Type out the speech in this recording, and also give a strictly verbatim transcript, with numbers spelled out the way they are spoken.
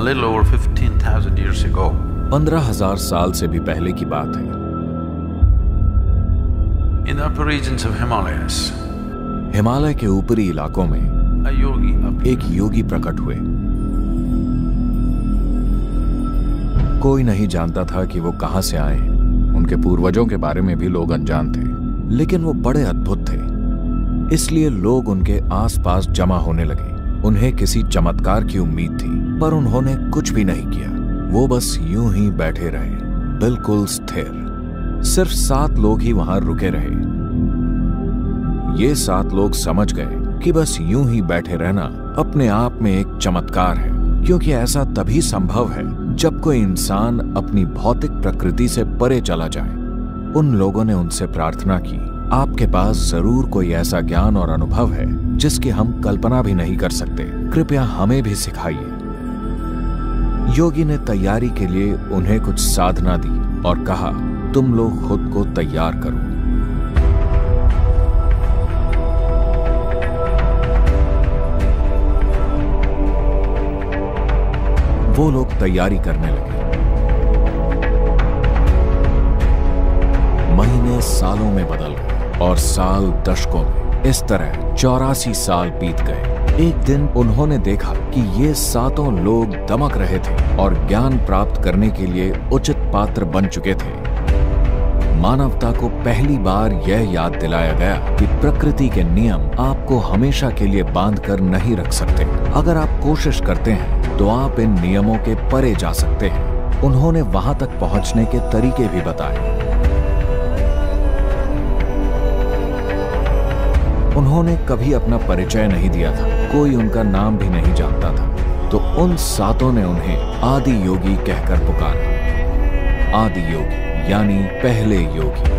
little over fifteen thousand years ago. पंद्रह हजार साल से भी पहले की बात है। In the upper regions of Himalayas, Himalaya के ऊपरी इलाकों में a yogi appeared. एक योगी प्रकट हुए। कोई नहीं जानता था कि वो कहां से आए हैं। उनके पूर्वजों के बारे में भी लोग अनजान थे, लेकिन वो बड़े अद्भुत थे, इसलिए लोग उनके आसपास जमा होने लगे। उन्हें किसी चमत्कार की उम्मीद थी, पर उन्होंने कुछ भी नहीं किया। वो बस यूं ही बैठे रहे, बिल्कुल स्थिर। सिर्फ सात लोग ही वहां रुके रहे। ये सात लोग समझ गए कि बस यूं ही बैठे रहना अपने आप में एक चमत्कार है, क्योंकि ऐसा तभी संभव है जब कोई इंसान अपनी भौतिक प्रकृति से परे चला जाए। उन लोगों ने उनसे प्रार्थना की, आपके पास जरूर कोई ऐसा ज्ञान और अनुभव है जिसकी हम कल्पना भी नहीं कर सकते, कृपया हमें भी सिखाइए। योगी ने तैयारी के लिए उन्हें कुछ साधना दी और कहा, तुम लोग खुद को तैयार करो। वो लोग तैयारी करने लगे। महीने सालों में बदल गए और साल दशकों में। इस तरह चौरासी साल बीत गए। एक दिन उन्होंने देखा कि ये सातों लोग दमक रहे थे और ज्ञान प्राप्त करने के लिए उचित पात्र बन चुके थे। मानवता को पहली बार यह याद दिलाया गया कि प्रकृति के नियम आपको हमेशा के लिए बांध कर नहीं रख सकते। अगर आप कोशिश करते हैं तो आप इन नियमों के परे जा सकते हैं। उन्होंने वहां तक पहुंचने के तरीके भी बताए। उन्होंने कभी अपना परिचय नहीं दिया था, कोई उनका नाम भी नहीं जानता था। तो उन सातों ने उन्हें आदि योगी कहकर पुकारा। आदि योगी यानी पहले योगी।